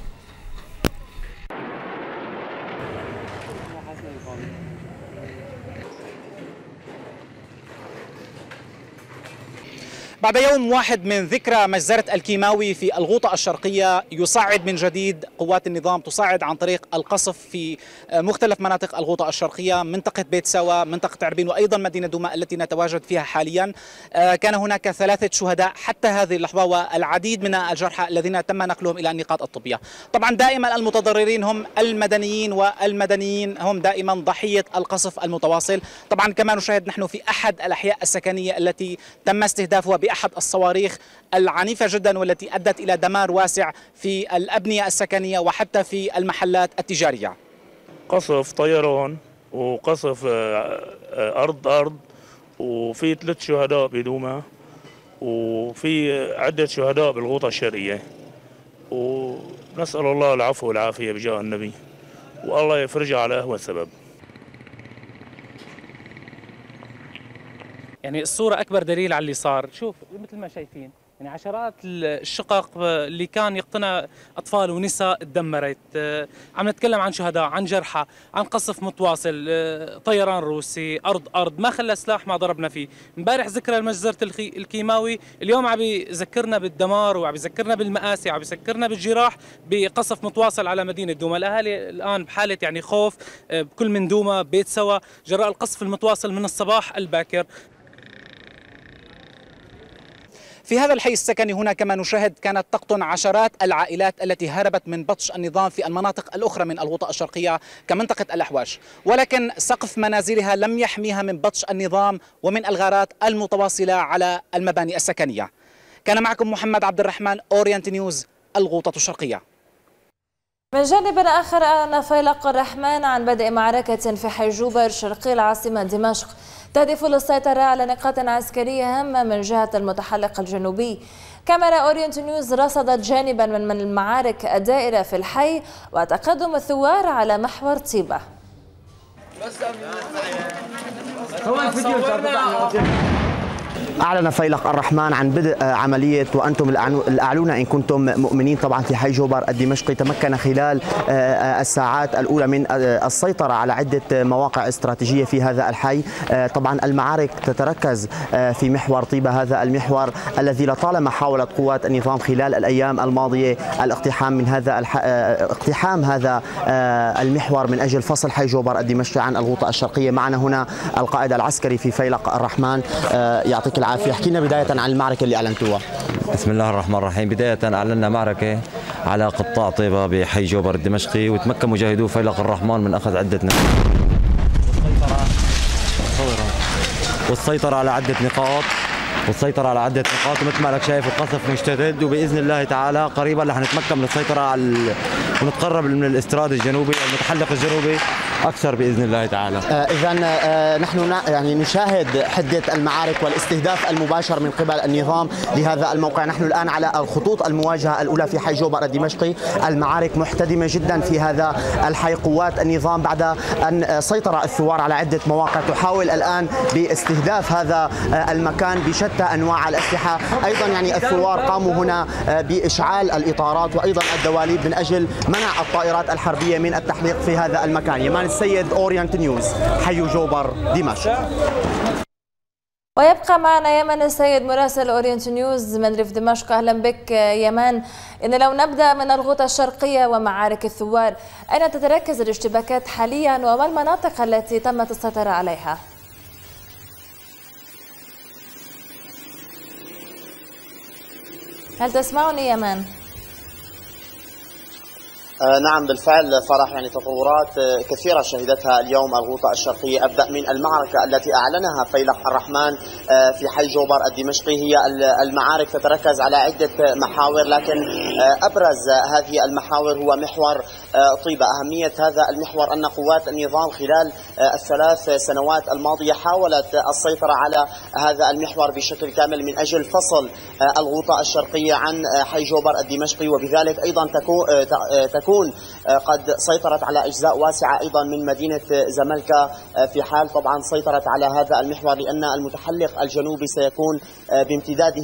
بعد يوم واحد من ذكرى مجزرة الكيماوي في الغوطة الشرقية، يصعد من جديد قوات النظام، تصعد عن طريق القصف في مختلف مناطق الغوطة الشرقية، منطقة بيت سوا، منطقة عربين، وأيضا مدينة دوما التي نتواجد فيها حاليا. كان هناك ثلاثة شهداء حتى هذه اللحظة، والعديد من الجرحى الذين تم نقلهم إلى النقاط الطبية. طبعا دائما المتضررين هم المدنيين، والمدنيين هم دائما ضحية القصف المتواصل. طبعا كما نشاهد نحن في أحد الأحياء السكنية التي تم استهدافها أحد الصواريخ العنيفة جدا، والتي أدت إلى دمار واسع في الأبنية السكنية وحتى في المحلات التجارية. قصف طيران وقصف أرض أرض، وفي ثلاث شهداء بدوما، وفي عدة شهداء بالغوطة الشرقية، ونسأل الله العفو والعافية بجاه النبي، والله يفرجها على أهون سبب. يعني الصورة أكبر دليل على اللي صار. شوف مثل ما شايفين، يعني عشرات الشقق اللي كان يقطنها أطفال ونساء تدمرت. عم نتكلم عن شهداء، عن جرحى، عن قصف متواصل، طيران روسي، أرض أرض، ما خلى سلاح ما ضربنا فيه. امبارح ذكرى المجزرة الكيماوي، اليوم عم يذكرنا بالدمار وعم يذكرنا بالمآسي، عم يذكرنا بالجراح بقصف متواصل على مدينة دوما. الأهالي الآن بحالة يعني خوف بكل من دوما بيت سوا جراء القصف المتواصل من الصباح الباكر. في هذا الحي السكني هنا كما نشاهد كانت تقطن عشرات العائلات التي هربت من بطش النظام في المناطق الأخرى من الغوطة الشرقية كمنطقة الأحواش، ولكن سقف منازلها لم يحميها من بطش النظام ومن الغارات المتواصلة على المباني السكنية. كان معكم محمد عبد الرحمن، أورينت نيوز، الغوطة الشرقية. من جانب آخر أعلن فيلق الرحمن عن بدء معركة في حي جوبر شرقي العاصمة دمشق تهدف للسيطرة على نقاط عسكرية هامة من جهة المتحلق الجنوبي. كاميرا أورينت نيوز رصدت جانبا من المعارك الدائرة في الحي وتقدم الثوار على محور طيبة. أعلن فيلق الرحمن عن بدء عملية وأنتم الأعلون إن كنتم مؤمنين طبعا في حي جوبر الدمشقي. تمكن خلال الساعات الأولى من السيطرة على عدة مواقع استراتيجية في هذا الحي. طبعا المعارك تتركز في محور طيبة، هذا المحور الذي لطالما حاولت قوات النظام خلال الأيام الماضية الاقتحام من هذا الح... اقتحام هذا المحور من أجل فصل حي جوبر الدمشقي عن الغوطة الشرقية. معنا هنا القائد العسكري في فيلق الرحمن، يعطيك العافية. احكي لنا بداية عن المعركة اللي أعلنتوها. بسم الله الرحمن الرحيم. بداية أعلنا معركة على قطاع طيبة بحي جوبر الدمشقي، وتمكن مجاهدو فيلق الرحمن من أخذ عدة نقاط والسيطرة على عدة نقاط والسيطرة على عدة نقاط ومثل ما لك شايف القصف مشتد، وبإذن الله تعالى قريبا رح نتمكن من السيطرة على ونتقرب من الاستراد الجنوبي المتحلق الجنوبي أكثر بإذن الله تعالى. آه إذا آه نحن يعني نشاهد حدة المعارك والاستهداف المباشر من قبل النظام لهذا الموقع. نحن الآن على الخطوط المواجهة الأولى في حي جوبر الدمشقي. المعارك محتدمة جدا في هذا الحي. قوات النظام بعد أن سيطر الثوار على عدة مواقع تحاول الآن باستهداف هذا المكان بشتى أنواع الأسلحة. أيضا يعني الثوار قاموا هنا بإشعال الإطارات وأيضا الدواليب من أجل منع الطائرات الحربية من التحليق في هذا المكان. يمان السيد، أورينت نيوز، حي جوبر دمشق. ويبقى معنا يمان السيد مراسل أورينت نيوز من ريف دمشق. أهلا بك يمان. إن لو نبدأ من الغوطة الشرقية ومعارك الثوار، أين تتركز الاشتباكات حاليا وما المناطق التي تمت السيطرة عليها؟ هل تسمعني يمان؟ آه نعم بالفعل فرح. يعني تطورات آه كثيرة شهدتها اليوم الغوطة الشرقية. أبدأ من المعركة التي أعلنها فيلق الرحمن آه في حي جوبر الدمشقي. هي المعارك تتركز على عدة محاور، لكن آه أبرز هذه المحاور هو محور آه طيبة. أهمية هذا المحور أن قوات النظام خلال آه الثلاث سنوات الماضية حاولت السيطرة على هذا المحور بشكل كامل من أجل فصل آه الغوطة الشرقية عن آه حي جوبر الدمشقي، وبذلك أيضا تكون آه تكون قد سيطرت على أجزاء واسعة أيضا من مدينة زملكا في حال طبعا سيطرت على هذا المحور، لأن المتحلق الجنوبي سيكون بامتداده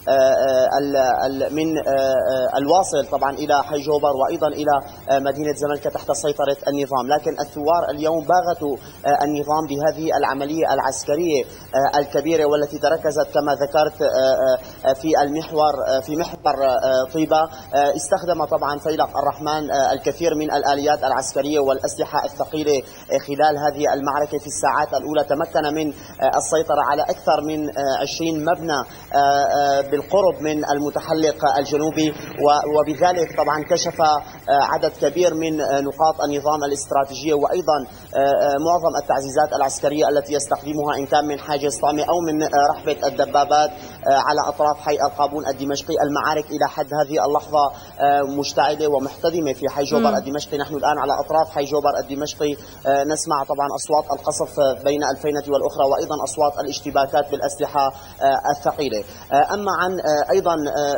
من الواصل طبعا إلى حي جوبر وأيضا إلى مدينة زملكا تحت سيطرة النظام. لكن الثوار اليوم باغتوا النظام بهذه العملية العسكرية الكبيرة والتي تركزت كما ذكرت في المحور في محور طيبة. استخدم طبعا فيلق الرحمن الكثير من الآليات العسكرية والأسلحة الثقيلة خلال هذه المعركة. في الساعات الأولى تمكن من السيطرة على أكثر من عشرين مبنى بالقرب من المتحلق الجنوبي، وبذلك طبعا كشف عدد كبير من نقاط النظام الاستراتيجية وأيضا معظم التعزيزات العسكرية التي يستخدمها إن كان من حاجز طامي أو من رحبة الدبابات على أطراف حي القابون الدمشقي. المعارك إلى حد هذه اللحظة مشتعلة ومحتدمة في حي جوبر الدمشقي. نحن الآن على أطراف حي جوبر الدمشقي نسمع طبعا أصوات القصف بين الفينة والأخرى وأيضا أصوات الاشتباكات بالأسلحة الثقيلة. أما عن أيضا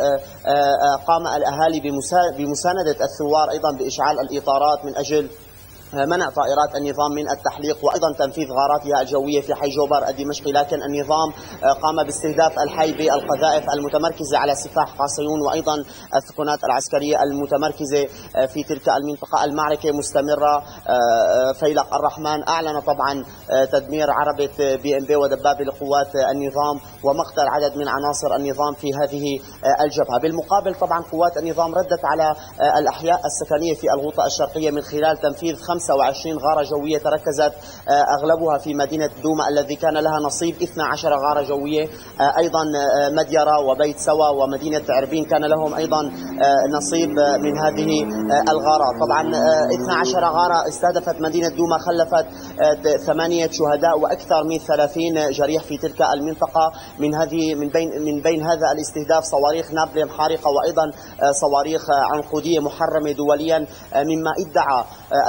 قام الأهالي بمساندة الثوار أيضا بإشعال الإطارات من أجل منع طائرات النظام من التحليق وأيضا تنفيذ غاراتها الجوية في حي جوبر الدمشقي. لكن النظام قام باستهداف الحي بالقذائف المتمركزة على سفاح قاصيون وأيضا الثكنات العسكرية المتمركزة في تلك المنطقة. المعركة مستمرة. فيلق الرحمن أعلن طبعا تدمير عربة بي ام بي ودبابة لقوات النظام ومقتل عدد من عناصر النظام في هذه الجبهة. بالمقابل طبعا قوات النظام ردت على الأحياء السكنية في الغوطة الشرقية من خلال تنفيذ خمسة وعشرين غارة جوية تركزت أغلبها في مدينة دوما الذي كان لها نصيب اثنتي عشرة غارة جوية. أيضا مديرة وبيت سوا ومدينة عربين كان لهم أيضا نصيب من هذه الغارات. طبعا اثنتي عشرة غارة استهدفت مدينة دوما خلفت ثمانية شهداء وأكثر من ثلاثين جريح في تلك المنطقة. من هذه من بين من بين هذا الاستهداف صواريخ نابلم حارقة وأيضا صواريخ عنقودية محرمة دوليا، مما ادعى المجلس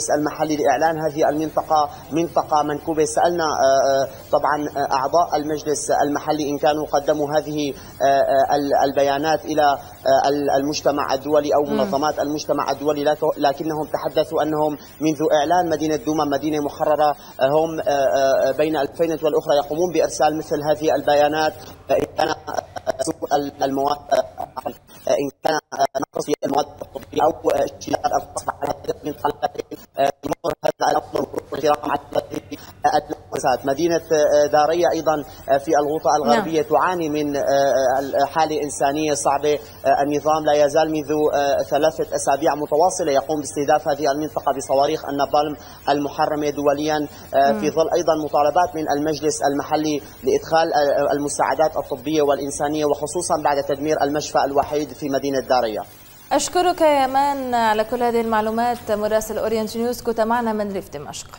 المجلس المحلي لإعلان هذه المنطقة منطقة منكوبة. سألنا طبعا أعضاء المجلس المحلي إن كانوا قدموا هذه البيانات إلى المجتمع الدولي أو منظمات المجتمع الدولي، لكنهم تحدثوا أنهم منذ إعلان مدينة دوما مدينة محررة هم بين الفينة والأخرى يقومون بإرسال مثل هذه البيانات إن كان سوء المواد إن كان نقص في المواد الطبية أو اشتغال القصف على هذه المنطقة، يمر هذا الأمر بانتظام على هذه المؤسسات. مدينة دارية أيضا في الغوطة الغربية تعاني من حالة إنسانية صعبة. النظام لا يزال منذ ثلاثة أسابيع متواصلة يقوم باستهداف هذه المنطقة بصواريخ النابالم المحرمة دوليا، في ظل أيضا مطالبات من المجلس المحلي لإدخال المساعدات الطبية والإنسانية وخصوصا بعد تدمير المشفى الوحيد في مدينة دارية. أشكرك يا مان على كل هذه المعلومات. مراسل أورينت نيوز كنت معنا من ريف دمشق.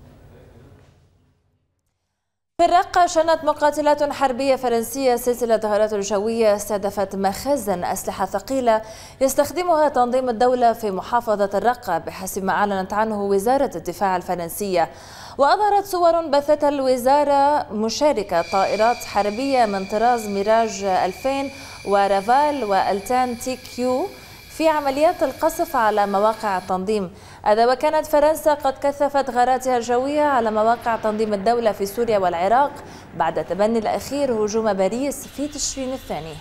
في الرقة شنت مقاتلات حربية فرنسية سلسلة غارات جوية استهدفت مخازن أسلحة ثقيلة يستخدمها تنظيم الدولة في محافظة الرقة بحسب ما أعلنت عنه وزارة الدفاع الفرنسية. وأظهرت صور بثتها الوزارة مشاركة طائرات حربية من طراز ميراج ألفين ورافال والتان تي كيو في عمليات القصف على مواقع التنظيم. هذا وكانت فرنسا قد كثفت غاراتها الجوية على مواقع تنظيم الدولة في سوريا والعراق بعد تبني الأخير هجوم باريس في تشرين الثاني.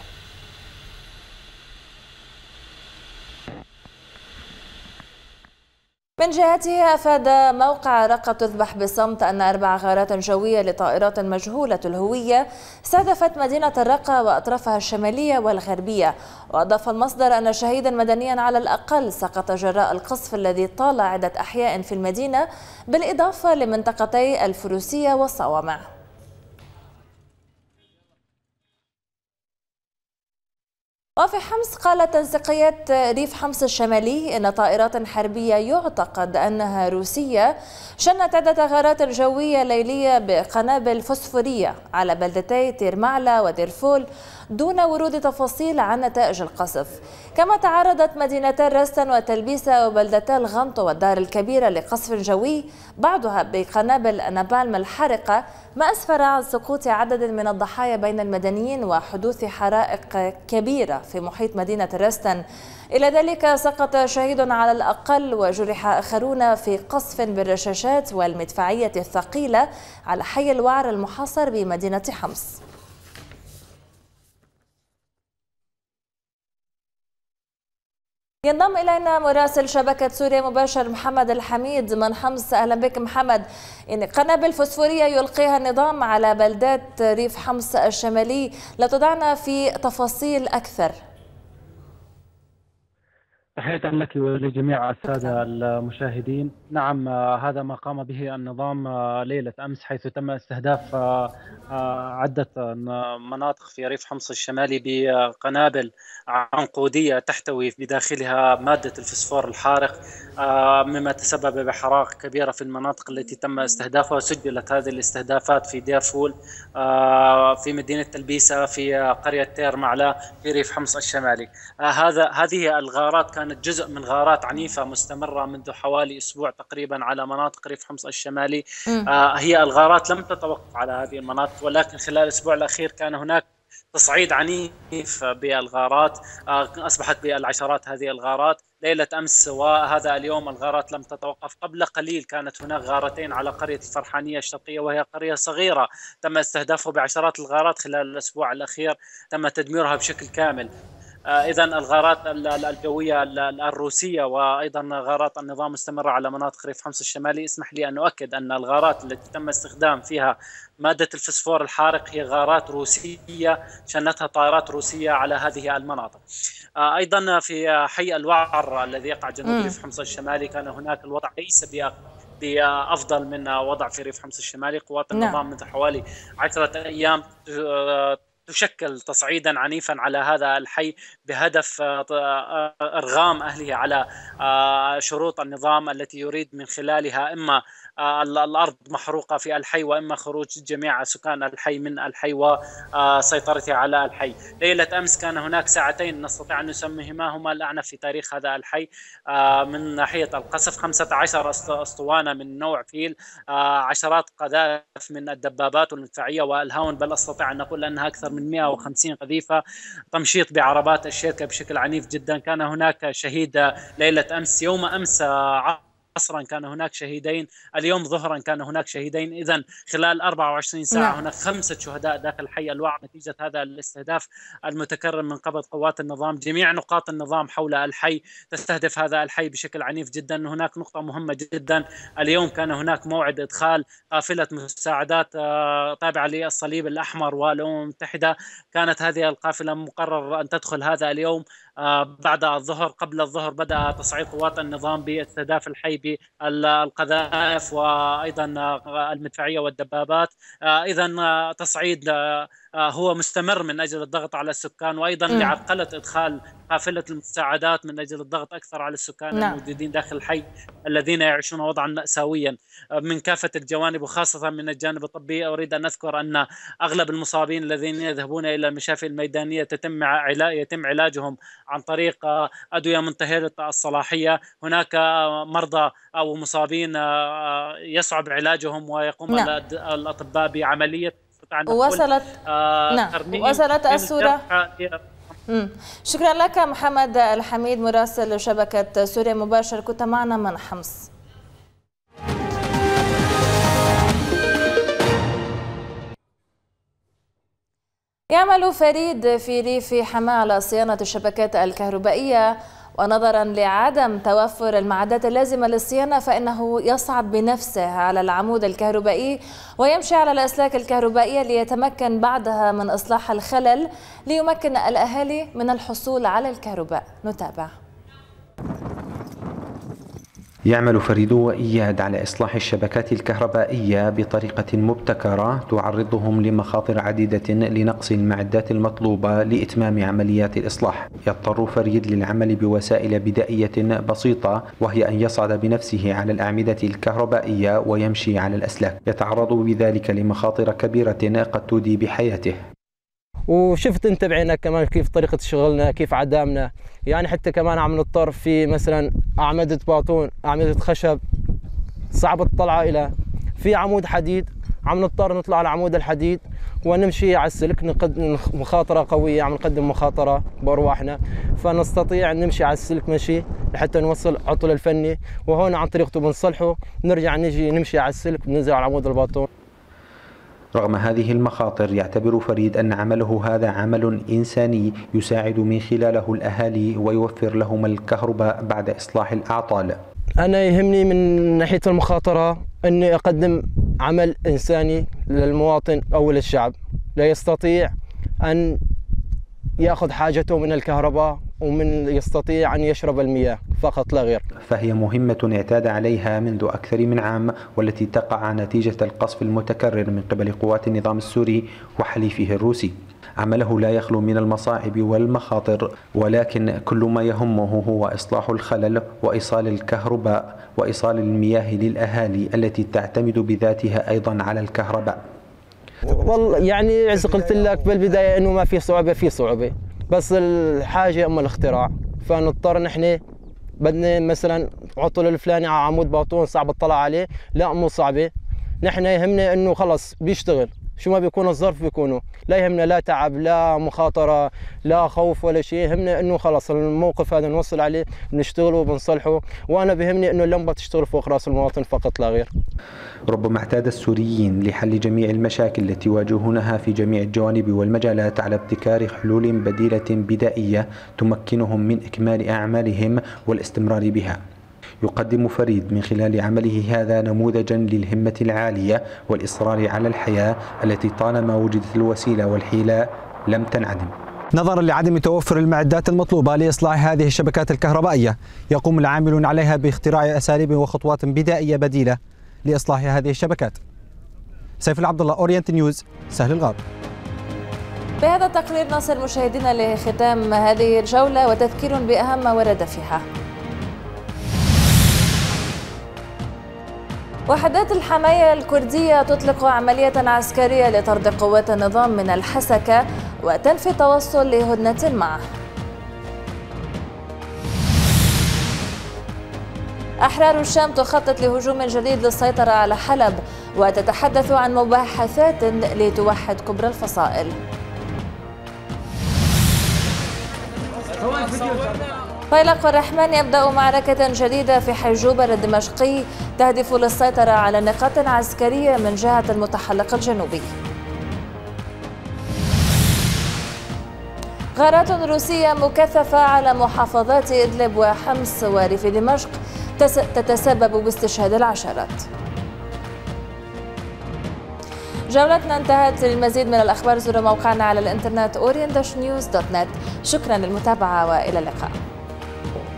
من جهته أفاد موقع رقة تذبح بصمت أن أربع غارات جوية لطائرات مجهولة الهوية استهدفت مدينة الرقة وأطرافها الشمالية والغربية. وأضاف المصدر أن شهيدا مدنيا على الأقل سقط جراء القصف الذي طال عدة أحياء في المدينة بالإضافة لمنطقتي الفروسية والصوامع. وفي حمص قالت تنسيقية ريف حمص الشمالي إن طائرات حربية يعتقد أنها روسية شنت عدة غارات جوية ليلية بقنابل فوسفورية على بلدتي تيرمعلة وديرفول دون ورود تفاصيل عن نتائج القصف. كما تعرضت مدينتا رستن وتلبيسة وبلدتا الغنطو والدار الكبيرة لقصف جوي بعضها بقنابل نابالم الحارقة، ما أسفر عن سقوط عدد من الضحايا بين المدنيين وحدوث حرائق كبيرة في محيط مدينة رستن. إلى ذلك سقط شهيد على الأقل وجرح آخرون في قصف بالرشاشات والمدفعية الثقيلة على حي الوعر المحاصر بمدينة حمص. ينضم إلينا مراسل شبكة سوريا مباشر محمد الحميد من حمص. أهلا بك محمد. يعني قنابل فوسفورية يلقيها النظام على بلدات ريف حمص الشمالي، لو تضعنا في تفاصيل أكثر. تحية لك ولجميع السادة المشاهدين. نعم، هذا ما قام به النظام ليلة أمس، حيث تم استهداف عدة مناطق في ريف حمص الشمالي بقنابل عنقودية تحتوي بداخلها مادة الفسفور الحارق، مما تسبب بحرائق كبيرة في المناطق التي تم استهدافها. سجلت هذه الاستهدافات في ديرفول، في مدينة تلبيسة، في قرية تير معلا في ريف حمص الشمالي. هذا هذه الغارات كانت جزء من غارات عنيفة مستمرة منذ حوالي أسبوع تقريبا على مناطق ريف حمص الشمالي. آه هي الغارات لم تتوقف على هذه المناطق، ولكن خلال الأسبوع الأخير كان هناك تصعيد عنيف بالغارات، آه أصبحت بالعشرات هذه الغارات. ليلة أمس وهذا اليوم الغارات لم تتوقف. قبل قليل كانت هناك غارتين على قرية الفرحانية الشرقية، وهي قرية صغيرة تم استهدافها بعشرات الغارات خلال الأسبوع الأخير، تم تدميرها بشكل كامل. إذا الغارات الجوية الروسية وأيضا غارات النظام مستمرة على مناطق ريف حمص الشمالي. اسمح لي أن أؤكد أن الغارات التي تم استخدام فيها مادة الفسفور الحارق هي غارات روسية شنتها طائرات روسية على هذه المناطق. أيضا في حي الوعر الذي يقع جنوب ريف حمص الشمالي كان هناك الوضع ليس بأفضل من وضع في ريف حمص الشمالي. قوات النظام منذ حوالي عشرة أيام تشكل تصعيدا عنيفا على هذا الحي بهدف إرغام أهله على شروط النظام التي يريد من خلالها إما الأرض محروقة في الحي، وإما خروج جميع سكان الحي من الحي وسيطرته على الحي. ليلة أمس كان هناك ساعتين نستطيع أن نسميهما هما الأعنف في تاريخ هذا الحي من ناحية القصف، خمسة عشر أسطوانة من نوع فيل، عشرات قذائف من الدبابات والمدفعية والهاون، بل أستطيع أن أقول أنها أكثر من مئة وخمسين قذيفة، تمشيط بعربات الشركة بشكل عنيف جدا. كان هناك شهيد ليلة أمس، يوم أمس عصرا كان هناك شهيدين، اليوم ظهرا كان هناك شهيدين، إذن خلال أربعة وعشرين ساعة نعم. هناك خمسة شهداء داخل حي الوعر نتيجة هذا الاستهداف المتكرر من قبل قوات النظام. جميع نقاط النظام حول الحي تستهدف هذا الحي بشكل عنيف جدا. هناك نقطة مهمة جدا، اليوم كان هناك موعد إدخال قافلة مساعدات تابعة للصليب الأحمر والأمم المتحدة، كانت هذه القافلة مقرر أن تدخل هذا اليوم بعد الظهر. قبل الظهر بدأ تصعيد قوات النظام باستهداف الحي بالقذائف وأيضا المدفعية والدبابات. إذا تصعيد هو مستمر من أجل الضغط على السكان، وأيضا م. لعرقلة إدخال قافلة المساعدات من أجل الضغط أكثر على السكان نعم. الموجودين داخل الحي الذين يعيشون وضعا مأساويا من كافة الجوانب، وخاصة من الجانب الطبي. أريد أن أذكر أن أغلب المصابين الذين يذهبون إلى المشافي الميدانية تتم يتم علاجهم عن طريق أدوية منتهية الصلاحية. هناك مرضى أو مصابين يصعب علاجهم ويقوم نعم. الأطباء بعملية وصلت آه نعم وصلت الصورة. مم. شكرا لك محمد الحميد مراسل شبكة سوريا مباشر، كنت معنا من حمص. يعمل فريد في ريف حماة على صيانة الشبكات الكهربائية، ونظرا لعدم توفر المعدات اللازمة للصيانة فإنه يصعد بنفسه على العمود الكهربائي ويمشي على الأسلاك الكهربائية ليتمكن بعدها من إصلاح الخلل ليمكن الأهالي من الحصول على الكهرباء. نتابع. يعمل فريد وإياد على إصلاح الشبكات الكهربائية بطريقة مبتكرة تعرضهم لمخاطر عديدة لنقص المعدات المطلوبة لإتمام عمليات الإصلاح. يضطر فريد للعمل بوسائل بدائية بسيطة، وهي أن يصعد بنفسه على الأعمدة الكهربائية ويمشي على الأسلاك، يتعرض بذلك لمخاطر كبيرة قد تودي بحياته. وشفت انت بعينك كمان كيف طريقة شغلنا، كيف عدامنا، يعني حتى كمان عم نضطر في مثلا أعمدة باطون، أعمدة خشب صعب الطلعة إلى، في عمود حديد عم نضطر نطلع على عمود الحديد ونمشي على السلك، نقدم مخاطرة قوية، عم نقدم مخاطرة بأرواحنا، فنستطيع أن نمشي على السلك مشي لحتى نوصل عطل الفني، وهون عن طريقته بنصلحه، نرجع نجي نمشي على السلك بننزل على عمود الباطون. رغم هذه المخاطر يعتبر فريد أن عمله هذا عمل إنساني يساعد من خلاله الأهالي ويوفر لهم الكهرباء بعد إصلاح الأعطال. أنا يهمني من ناحية المخاطرة أني أقدم عمل إنساني للمواطن أو للشعب لا يستطيع أن يأخذ حاجته من الكهرباء ومن يستطيع أن يشرب المياه فقط لا غير. فهي مهمة اعتاد عليها منذ أكثر من عام، والتي تقع نتيجة القصف المتكرر من قبل قوات النظام السوري وحليفه الروسي. عمله لا يخلو من المصاعب والمخاطر، ولكن كل ما يهمه هو إصلاح الخلل وإيصال الكهرباء وإيصال المياه للأهالي التي تعتمد بذاتها أيضا على الكهرباء. والله يعني عز قلت لك بالبداية إنه ما في صعوبة، في صعوبة، بس الحاجة أما الاختراع، فنضطر نحن بدنا مثلا عطل الفلاني على عمود باطون صعب الطلع عليه، لا مو صعبة، نحن يهمنا إنه خلص بيشتغل، شو ما بيكون الظرف بيكونوا، لا يهمنا لا تعب لا مخاطرة لا خوف ولا شيء، يهمنا إنه خلص الموقف هذا نوصل عليه بنشتغله وبنصلحه، وأنا بيهمني إنه اللمبة تشتغل فوق رأس المواطن فقط لا غير. ربما اعتاد السوريين لحل جميع المشاكل التي يواجهونها في جميع الجوانب والمجالات على ابتكار حلول بديلة بدائية تمكنهم من إكمال أعمالهم والاستمرار بها. يقدم فريد من خلال عمله هذا نموذجا للهمة العالية والإصرار على الحياة التي طالما وجدت الوسيلة والحيلة لم تنعدم. نظرا لعدم توفر المعدات المطلوبة لإصلاح هذه الشبكات الكهربائية، يقوم العاملون عليها باختراع أساليب وخطوات بدائية بديلة لإصلاح هذه الشبكات. سيف العبد الله، أورينت نيوز، سهل الغاب. بهذا التقرير نصل مشاهدينا لختام هذه الجولة، وتذكير بأهم ما ورد فيها. وحدات الحماية الكردية تطلق عملية عسكرية لطرد قوات النظام من الحسكة وتنفي التوصل لهدنة معه. أحرار الشام تخطط لهجوم جديد للسيطرة على حلب وتتحدث عن مباحثات لتوحد كبرى الفصائل. فيلق الرحمن يبدأ معركة جديدة في حيجوبر الدمشقي تهدف للسيطرة على نقاط عسكرية من جهة المتحلق الجنوبي. غارات روسية مكثفة على محافظات إدلب وحمص وريف دمشق تتسبب باستشهاد العشرات. جولتنا انتهت. للمزيد من الأخبار زوروا موقعنا على الإنترنت أورينت نيوز دوت نت. شكرا للمتابعة وإلى اللقاء.